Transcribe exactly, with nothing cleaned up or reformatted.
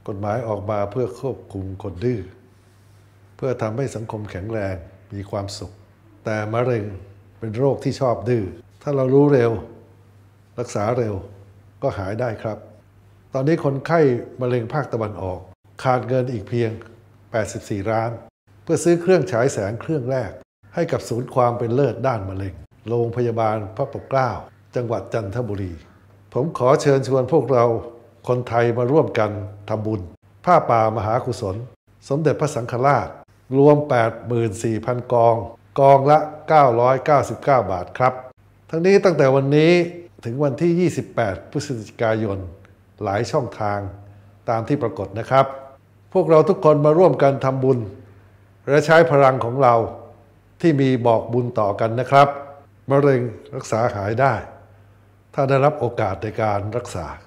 กฎหมายออกมาเพื่อควบคุมคนดื้อเพื่อทำให้สังคมแข็งแรงมีความสุขแต่มะเร็งเป็นโรคที่ชอบดื้อถ้าเรารู้เร็วรักษาเร็วก็หายได้ครับตอนนี้คนไข้มะเร็งภาคตะวันออกขาดเงินอีกเพียงแปดสิบสี่ล้านเพื่อซื้อเครื่องฉายแสงเครื่องแรกให้กับศูนย์ความเป็นเลิศด้านมะเร็งโรงพยาบาลพระปกเกล้าจังหวัดจันทบุรีผมขอเชิญชวนพวกเราคนไทยมาร่วมกันทำบุญผ้าป่ามหากุศลสมเด็จพระสังฆราชรวม แปดหมื่นสี่พัน กองกองละเก้าร้อยเก้าสิบเก้าบาทครับทั้งนี้ตั้งแต่วันนี้ถึงวันที่ยี่สิบแปดพฤศจิกายนหลายช่องทางตามที่ปรากฏนะครับพวกเราทุกคนมาร่วมกันทำบุญและใช้พลังของเราที่มีบอกบุญต่อกันนะครับมะเร็งรักษาหายได้ถ้าได้รับโอกาสในการรักษา